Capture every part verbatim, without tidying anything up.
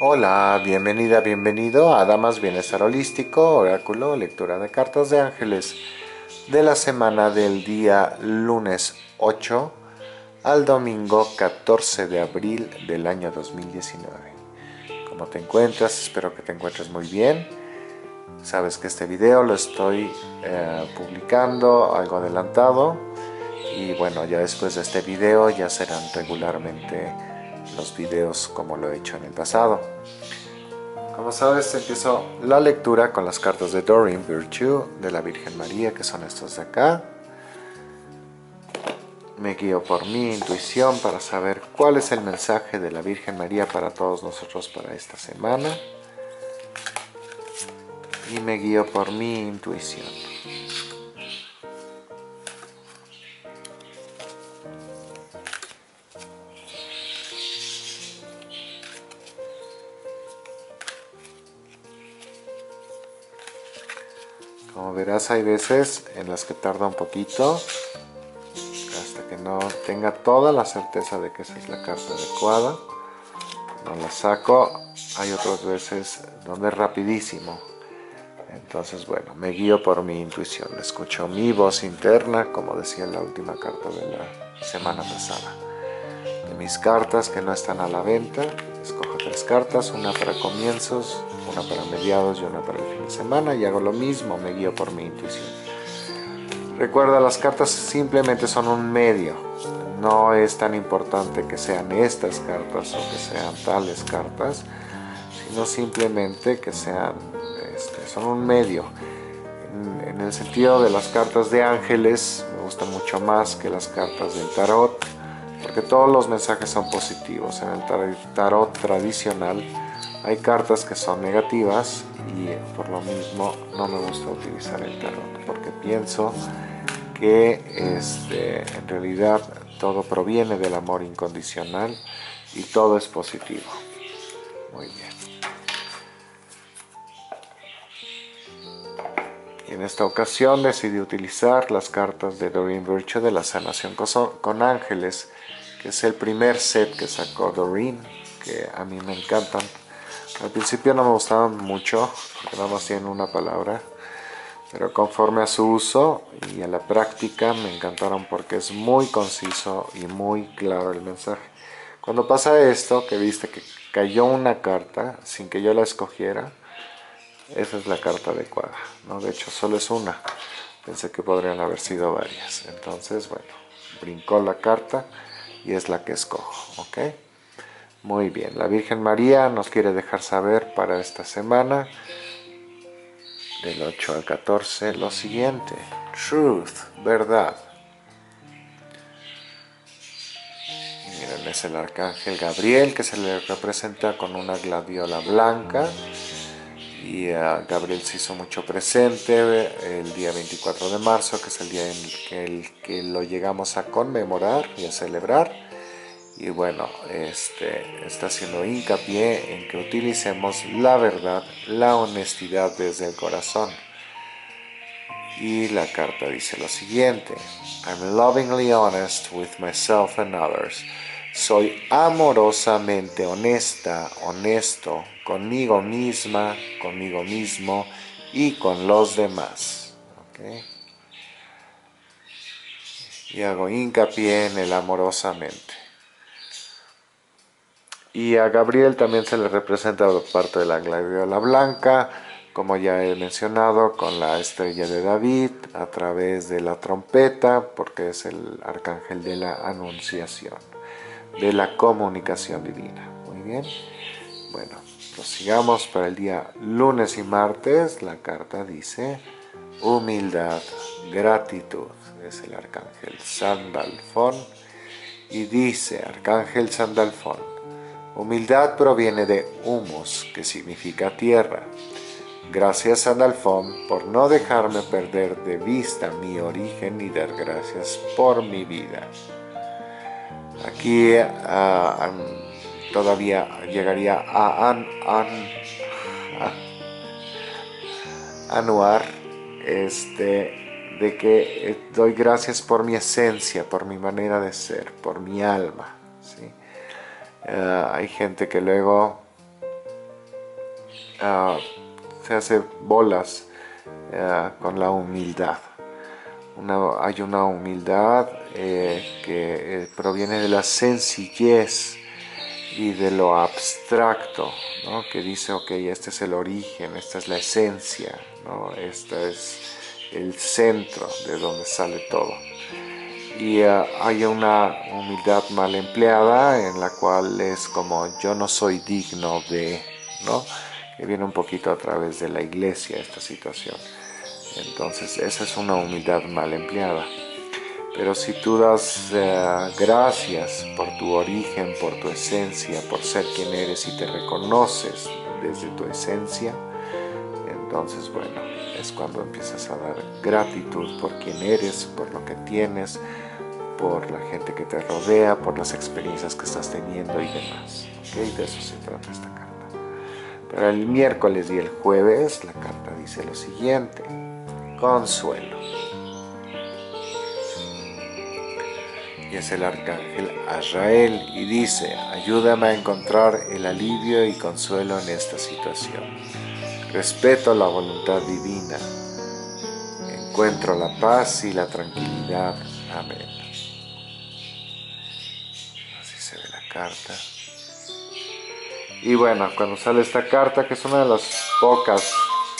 Hola, bienvenida, bienvenido a Damas Bienestar Holístico, Oráculo, lectura de cartas de ángeles de la semana del día lunes ocho al domingo catorce de abril del año dos mil diecinueve. ¿Cómo te encuentras? Espero que te encuentres muy bien. Sabes que este video lo estoy eh, publicando algo adelantado y bueno, ya después de este video ya serán regularmente los videos como lo he hecho en el pasado. Como sabes, empiezo la lectura con las cartas de Doreen Virtue de la Virgen María, que son estos de acá. Me guío por mi intuición para saber cuál es el mensaje de la Virgen María para todos nosotros para esta semana. Y me guío por mi intuición. Como verás, hay veces en las que tarda un poquito hasta que no tenga toda la certeza de que esa es la carta adecuada. No la saco. Hay otras veces donde es rapidísimo. Entonces, bueno, me guío por mi intuición. Escucho mi voz interna, como decía en la última carta de la semana pasada. De mis cartas que no están a la venta, escojo tres cartas, una para comienzos, una para mediados y una para el fin de semana, y hago lo mismo, me guío por mi intuición. Recuerda, las cartas simplemente son un medio. No es tan importante que sean estas cartas o que sean tales cartas, sino simplemente que sean, este, son un medio. En, en el sentido de las cartas de ángeles, me gustan mucho más que las cartas del tarot, porque todos los mensajes son positivos. En el tarot tradicional hay cartas que son negativas y por lo mismo no me gusta utilizar el tarot, porque pienso que este, en realidad todo proviene del amor incondicional y todo es positivo. Muy bien. En esta ocasión decidí utilizar las cartas de Doreen Virtue de la sanación con ángeles, que es el primer set que sacó Doreen, que a mí me encantan. Al principio no me gustaban mucho, porque nada más tienen una palabra, pero conforme a su uso y a la práctica me encantaron porque es muy conciso y muy claro el mensaje. Cuando pasa esto, que viste que cayó una carta sin que yo la escogiera, esa es la carta adecuada, ¿no? De hecho, solo es una. Pensé que podrían haber sido varias. Entonces, bueno, brincó la carta y es la que escojo, ¿ok? Muy bien, la Virgen María nos quiere dejar saber para esta semana, del ocho al catorce, lo siguiente. Truth, verdad. Miren, es el arcángel Gabriel, que se le representa con una gladiola blanca. Y uh, Gabriel se hizo mucho presente el día veinticuatro de marzo, que es el día en que, el, que lo llegamos a conmemorar y a celebrar. Y bueno, este, está haciendo hincapié en que utilicemos la verdad, la honestidad desde el corazón. Y la carta dice lo siguiente: I'm lovingly honest with myself and others. Soy amorosamente honesta, honesto conmigo misma, conmigo mismo y con los demás. ¿Okay? Y hago hincapié en el amorosamente. Y a Gabriel también se le representa parte de la gladiola blanca, como ya he mencionado, con la estrella de David, a través de la trompeta, porque es el arcángel de la anunciación, de la comunicación divina. Muy bien. Bueno, prosigamos para el día lunes y martes. La carta dice humildad, gratitud. Es el arcángel Sandalfón. Y dice, arcángel Sandalfón: humildad proviene de humus, que significa tierra. Gracias, Sandalfón, por no dejarme perder de vista mi origen y dar gracias por mi vida. Aquí uh, um, todavía llegaría a, an, an, a anuar este, de que doy gracias por mi esencia, por mi manera de ser, por mi alma, ¿sí? Uh, hay gente que luego uh, se hace bolas uh, con la humildad. Una, hay una humildad eh, que eh, proviene de la sencillez y de lo abstracto, ¿no? Que dice, ok, este es el origen, esta es la esencia, ¿no? Este es el centro de donde sale todo. Y uh, hay una humildad mal empleada en la cual es como yo no soy digno de, ¿no? Que viene un poquito a través de la iglesia esta situación. Entonces esa es una humildad mal empleada. Pero si tú das uh, gracias por tu origen, por tu esencia, por ser quien eres y te reconoces desde tu esencia, entonces bueno, es cuando empiezas a dar gratitud por quien eres, por lo que tienes, por la gente que te rodea, por las experiencias que estás teniendo y demás. ¿Okay? De eso se trata esta carta. Para el miércoles y el jueves la carta dice lo siguiente: consuelo. Y es el arcángel Azrael y dice: ayúdame a encontrar el alivio y consuelo en esta situación. Respeto la voluntad divina. Encuentro la paz y la tranquilidad. Amén. Así se ve la carta. Y bueno, cuando sale esta carta, que es una de las pocas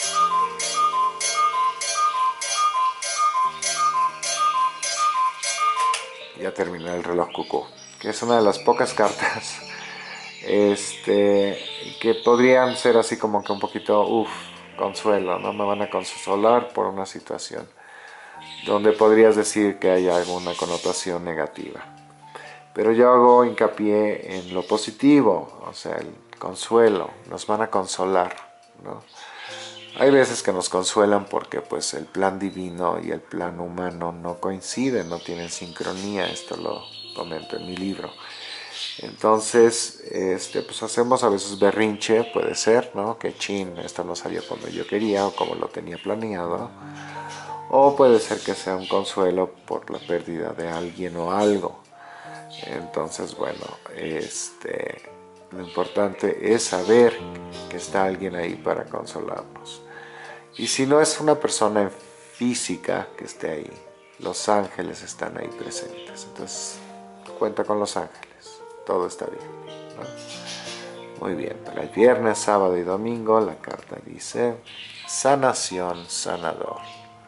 ya terminé el reloj cucú, que es una de las pocas cartas este, que podrían ser así como que un poquito, uff, consuelo, no me van a consolar por una situación donde podrías decir que hay alguna connotación negativa. Pero yo hago hincapié en lo positivo, o sea, el consuelo, nos van a consolar, ¿no? Hay veces que nos consuelan porque pues el plan divino y el plan humano no coinciden, no tienen sincronía, esto lo comento en mi libro. Entonces, este, pues hacemos a veces berrinche, puede ser, ¿no? Que chin, esto no salió como yo quería o como lo tenía planeado. O puede ser que sea un consuelo por la pérdida de alguien o algo. Entonces, bueno, este, lo importante es saber que está alguien ahí para consolarnos. Y si no es una persona física que esté ahí, los ángeles están ahí presentes. Entonces, cuenta con los ángeles. Todo está bien, ¿no? Muy bien, para el viernes, sábado y domingo la carta dice sanación, sanador.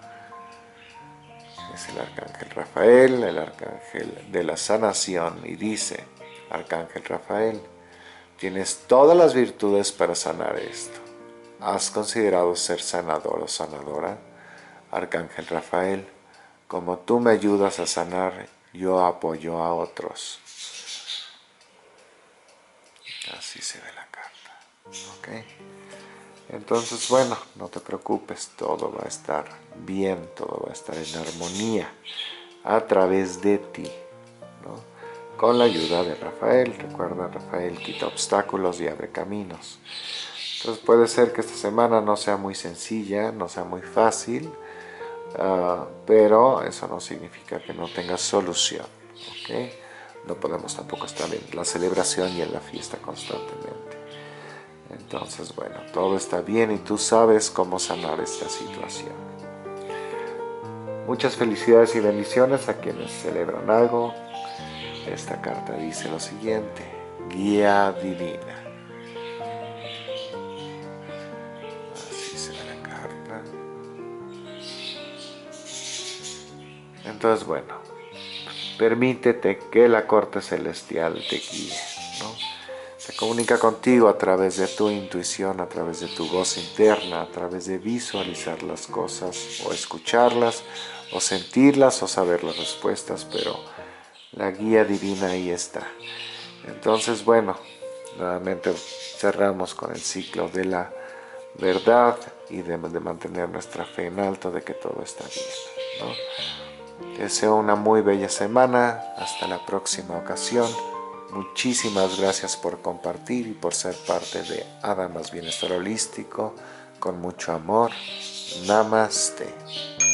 Es el arcángel Rafael, el arcángel de la sanación, y dice: arcángel Rafael, tienes todas las virtudes para sanar esto. ¿Has considerado ser sanador o sanadora? Arcángel Rafael, como tú me ayudas a sanar, yo apoyo a otros. Así se ve la carta. ¿Ok? Entonces, bueno, no te preocupes, todo va a estar bien, todo va a estar en armonía a través de ti, ¿no? Con la ayuda de Rafael. Recuerda, Rafael quita obstáculos y abre caminos. Entonces puede ser que esta semana no sea muy sencilla, no sea muy fácil, uh, pero eso no significa que no tenga solución, ¿ok? No podemos tampoco estar en la celebración y en la fiesta constantemente. Entonces, bueno, todo está bien y tú sabes cómo sanar esta situación. Muchas felicidades y bendiciones a quienes celebran algo. Esta carta dice lo siguiente: guía divina. Así se ve la carta. Entonces, bueno, permítete que la corte celestial te guíe, ¿no? Se comunica contigo a través de tu intuición, a través de tu voz interna, a través de visualizar las cosas o escucharlas o sentirlas o saber las respuestas, pero la guía divina ahí está. Entonces, bueno, nuevamente cerramos con el ciclo de la verdad y de, de mantener nuestra fe en alto de que todo está bien, ¿no? Te deseo una muy bella semana. Hasta la próxima ocasión. Muchísimas gracias por compartir y por ser parte de Adamas Bienestar Holístico. Con mucho amor. Namaste.